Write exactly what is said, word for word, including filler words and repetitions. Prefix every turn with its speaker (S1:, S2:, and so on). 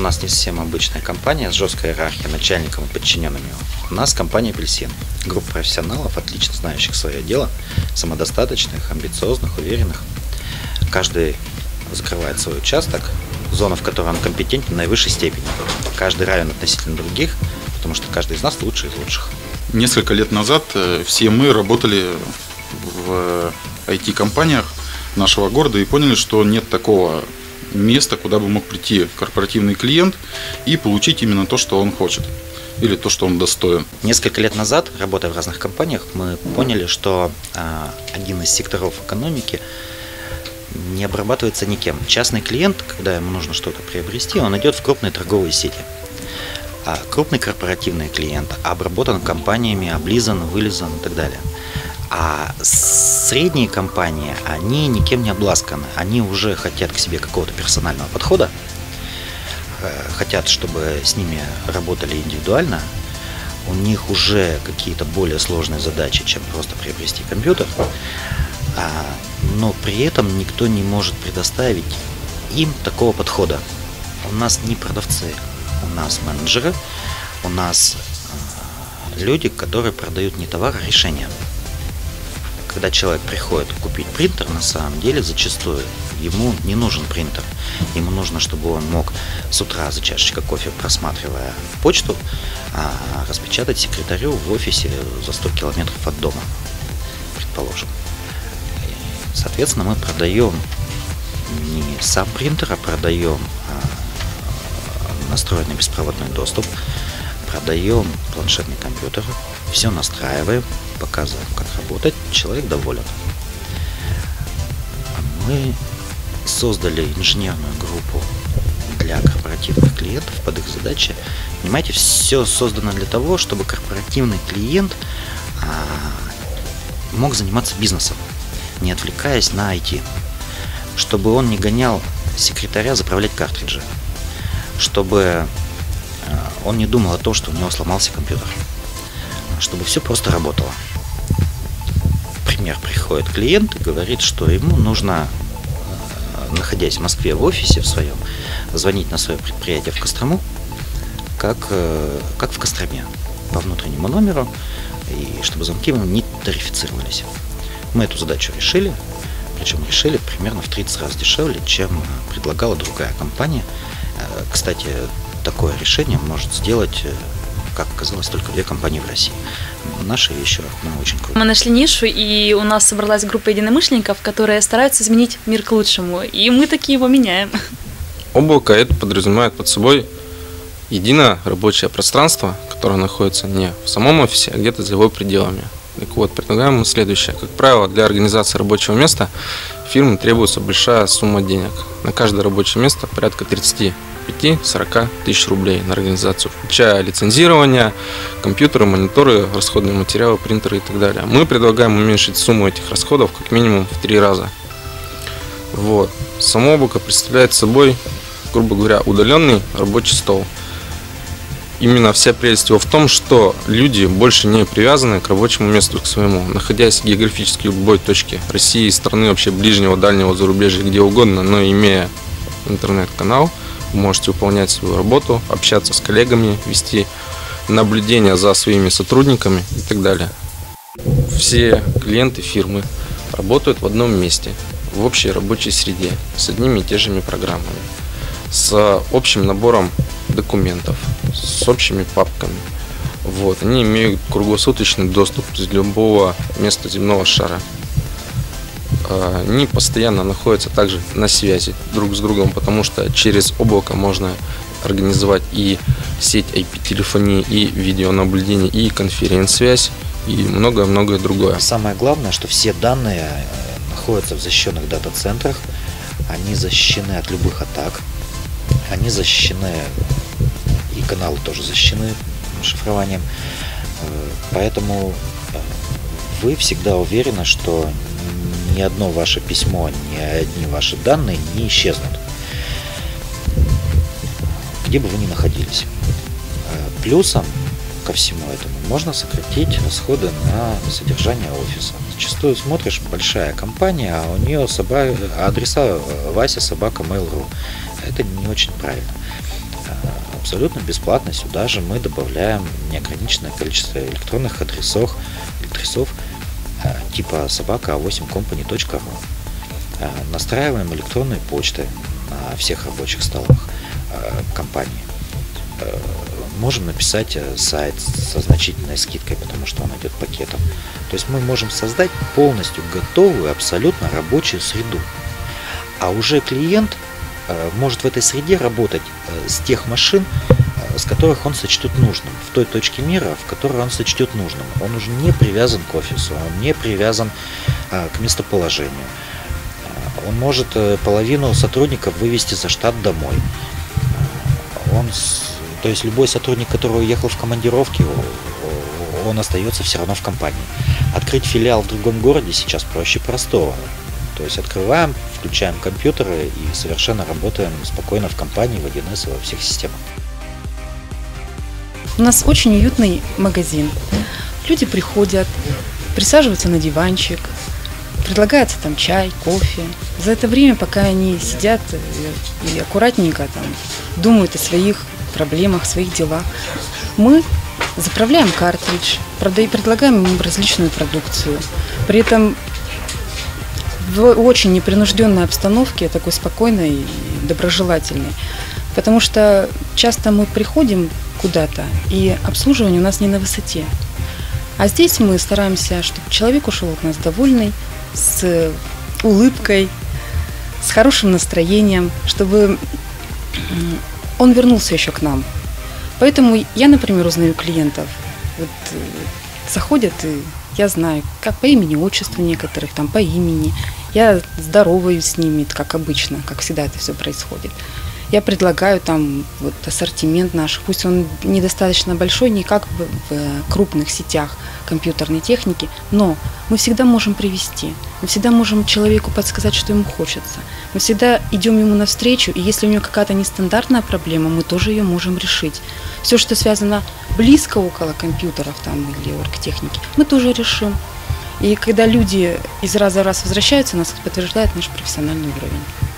S1: нас не совсем обычная компания с жесткой иерархией, начальником и подчиненными. У нас компания «Апельсин». Группа профессионалов, отлично знающих свое дело, самодостаточных, амбициозных, уверенных. Каждый закрывает свой участок, зона, в которой он компетентен в наивысшей степени. Каждый равен относительно других, потому что каждый из нас лучший из лучших.
S2: Несколько лет назад все мы работали в ай ти-компаниях нашего города и поняли, что нет такого места, куда бы мог прийти корпоративный клиент и получить именно то, что он хочет, или то, что он достоин.
S1: Несколько лет назад, работая в разных компаниях, мы поняли, что э, один из секторов экономики не обрабатывается никем. Частный клиент, когда ему нужно что-то приобрести, он идет в крупные торговые сети. А крупный корпоративный клиент обработан компаниями, облизан, вылизан и так далее. А средние компании, они никем не обласканы. Они уже хотят к себе какого-то персонального подхода, хотят, чтобы с ними работали индивидуально. У них уже какие-то более сложные задачи, чем просто приобрести компьютер. Но при этом никто не может предоставить им такого подхода. У нас не продавцы, у нас менеджеры, у нас люди, которые продают не товар, а решение. Когда человек приходит купить принтер, на самом деле зачастую ему не нужен принтер. Ему нужно, чтобы он мог с утра за чашечкой кофе, просматривая почту, распечатать секретарю в офисе за сто километров от дома, предположим. Соответственно, мы продаем не сам принтер, а продаем настроенный беспроводной доступ, продаем планшетный компьютер, все настраиваем, показываем, как работать, человек доволен. Мы создали инженерную группу для корпоративных клиентов под их задачи. Понимаете, все создано для того, чтобы корпоративный клиент а, мог заниматься бизнесом, не отвлекаясь на ай ти. Чтобы он не гонял секретаря заправлять картриджи. Чтобы а, он не думал о том, что у него сломался компьютер. Чтобы все просто работало. Например, приходит клиент и говорит, что ему нужно, находясь в Москве в офисе в своем, звонить на свое предприятие в Кострому, как, как в Костроме, по внутреннему номеру, и чтобы звонки ему не тарифицировались. Мы эту задачу решили, причем решили примерно в тридцать раз дешевле, чем предлагала другая компания. Кстати, такое решение может сделать, как оказалось, только две компании в России. Наши еще ну, очень крутые.
S3: Мы нашли нишу, и у нас собралась группа единомышленников, которые стараются изменить мир к лучшему, и мы таки его меняем.
S4: Облако это подразумевает под собой единое рабочее пространство, которое находится не в самом офисе, а где-то за его пределами. Так вот, предлагаем мы следующее. Как правило, для организации рабочего места фирме требуется большая сумма денег. На каждое рабочее место порядка тридцати пяти — сорока тысяч рублей на организацию, включая лицензирование, компьютеры, мониторы, расходные материалы, принтеры и так далее. Мы предлагаем уменьшить сумму этих расходов как минимум в три раза. Вот. Само облако представляет собой, грубо говоря, удаленный рабочий стол. Именно вся прелесть его в том, что люди больше не привязаны к рабочему месту, к своему. Находясь географически в любой точке России, страны, вообще ближнего, дальнего, зарубежья, где угодно, но имея интернет-канал, вы можете выполнять свою работу, общаться с коллегами, вести наблюдение за своими сотрудниками и так далее. Все клиенты фирмы работают в одном месте, в общей рабочей среде, с одними и теми же программами, с общим набором документов, с общими папками. Вот. Они имеют круглосуточный доступ из любого места земного шара. Они постоянно находятся также на связи друг с другом, потому что через облако можно организовать и сеть ай пи-телефонии, и видеонаблюдение, и конференц-связь, и многое-многое другое.
S1: Самое главное, что все данные находятся в защищенных дата-центрах, они защищены от любых атак, они защищены, и каналы тоже защищены шифрованием, поэтому вы всегда уверены, что ни одно ваше письмо, ни одни ваши данные не исчезнут, где бы вы ни находились. Плюсом ко всему этому можно сократить расходы на содержание офиса. Зачастую смотришь, большая компания, а у нее собака, адреса Вася собака mail точка ру. Это не очень правильно. абсолютно бесплатно сюда же мы добавляем неограниченное количество электронных адресов, адресов типа собака а восемь компани точка ру. Настраиваем электронные почты на всех рабочих столах компании. Можем написать сайт со значительной скидкой, потому что он идет пакетом. То есть мы можем создать полностью готовую, абсолютно рабочую среду. А уже клиент может в этой среде работать с тех машин, с которых он сочтет нужным, в той точке мира, в которой он сочтет нужным. Он уже не привязан к офису, он не привязан к местоположению. Он может половину сотрудников вывести за штат домой. Он, то есть любой сотрудник, который уехал в командировки, он остается все равно в компании. Открыть филиал в другом городе сейчас проще простого. То есть открываем, включаем компьютеры и совершенно работаем спокойно в компании, в один эс и во всех системах.
S5: У нас очень уютный магазин. Люди приходят, присаживаются на диванчик, предлагается там чай, кофе. За это время, пока они сидят и аккуратненько там думают о своих проблемах, своих делах, мы заправляем картридж, предлагаем им различную продукцию. При этом в очень непринужденной обстановке, такой спокойной и доброжелательной. Потому что часто мы приходим куда-то, и обслуживание у нас не на высоте. А здесь мы стараемся, чтобы человек ушел от нас довольный, с улыбкой, с хорошим настроением, чтобы он вернулся еще к нам. Поэтому я, например, узнаю клиентов. Вот, заходят, и я знаю, как по имени, отчеству некоторых, там по имени. Я здороваюсь с ними, как обычно, как всегда это все происходит. Я предлагаю там вот ассортимент наш, пусть он недостаточно большой, не как в, в крупных сетях компьютерной техники, но мы всегда можем привести, мы всегда можем человеку подсказать, что ему хочется. Мы всегда идем ему навстречу, и если у него какая-то нестандартная проблема, мы тоже ее можем решить. Все, что связано близко около компьютеров там, или оргтехники, мы тоже решим. И когда люди из раза в раз возвращаются, нас подтверждает наш профессиональный уровень.